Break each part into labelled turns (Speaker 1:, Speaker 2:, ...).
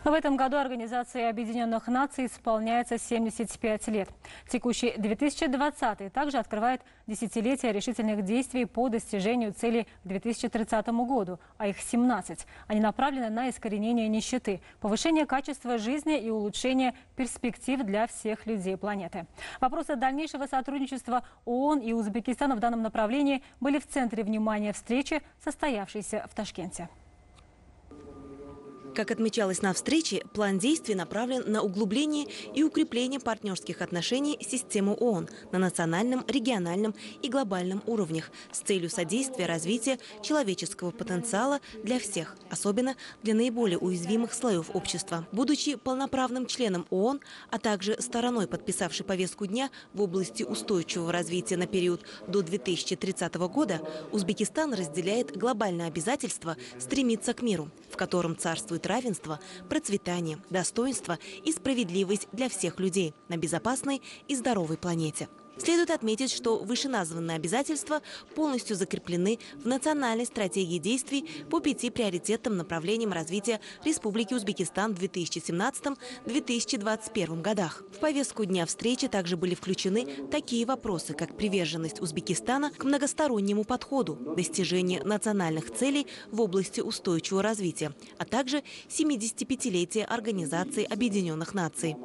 Speaker 1: В этом году Организации Объединенных Наций исполняется 75 лет. Текущий 2020 также открывает десятилетие решительных действий по достижению целей к 2030 году, а их 17. Они направлены на искоренение нищеты, повышение качества жизни и улучшение перспектив для всех людей планеты. Вопросы дальнейшего сотрудничества ООН и Узбекистана в данном направлении были в центре внимания встречи, состоявшейся в Ташкенте.
Speaker 2: Как отмечалось на встрече, план действий направлен на углубление и укрепление партнерских отношений с системой ООН на национальном, региональном и глобальном уровнях с целью содействия развития человеческого потенциала для всех, особенно для наиболее уязвимых слоев общества. Будучи полноправным членом ООН, а также стороной, подписавшей повестку дня в области устойчивого развития на период до 2030 года, Узбекистан разделяет глобальное обязательство стремиться к миру, в котором царствует равенство, процветание, достоинство и справедливость для всех людей на безопасной и здоровой планете. Следует отметить, что вышеназванные обязательства полностью закреплены в национальной стратегии действий по 5 приоритетным направлениям развития Республики Узбекистан в 2017-2021 годах. В повестку дня встречи также были включены такие вопросы, как приверженность Узбекистана к многостороннему подходу, достижение национальных целей в области устойчивого развития, а также 75-летие Организации Объединенных Наций.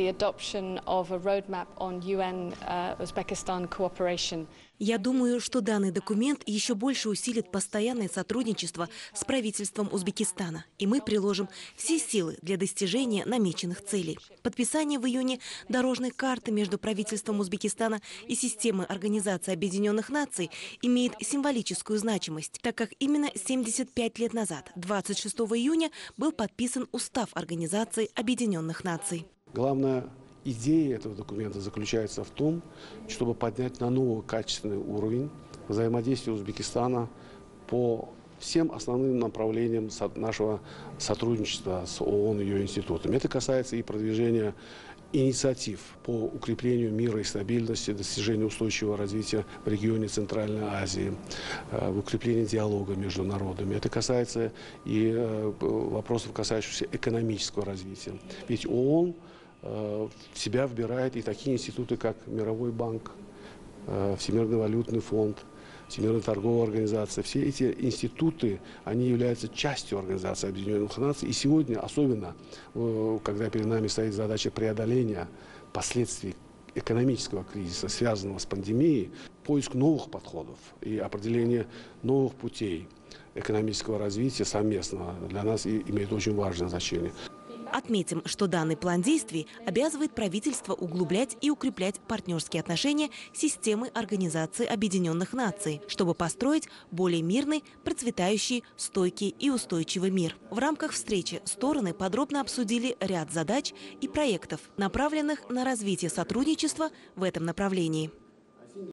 Speaker 2: Я думаю, что данный документ еще больше усилит постоянное сотрудничество с правительством Узбекистана, и мы приложим все силы для достижения намеченных целей. Подписание в июне дорожной карты между правительством Узбекистана и системой Организации Объединенных Наций имеет символическую значимость, так как именно 75 лет назад, 26 июня, был подписан Устав Организации Объединенных Наций.
Speaker 3: Главная идея этого документа заключается в том, чтобы поднять на новый качественный уровень взаимодействия Узбекистана по всем основным направлениям нашего сотрудничества с ООН и ее институтами. Это касается и продвижения инициатив по укреплению мира и стабильности, достижению устойчивого развития в регионе Центральной Азии, укреплению диалога между народами. Это касается и вопросов, касающихся экономического развития. Ведь ООН в себя вбирает и такие институты, как Мировой банк, Всемирный валютный фонд, Всемирная торговая организация. Все эти институты, они являются частью Организации Объединенных Наций. И сегодня, особенно, когда перед нами стоит задача преодоления последствий экономического кризиса, связанного с пандемией, поиск новых подходов и определение новых путей экономического развития совместного для нас имеет очень важное значение.
Speaker 2: Отметим, что данный план действий обязывает правительство углублять и укреплять партнерские отношения с системой Организации Объединенных Наций, чтобы построить более мирный, процветающий, стойкий и устойчивый мир. В рамках встречи стороны подробно обсудили ряд задач и проектов, направленных на развитие сотрудничества в этом направлении.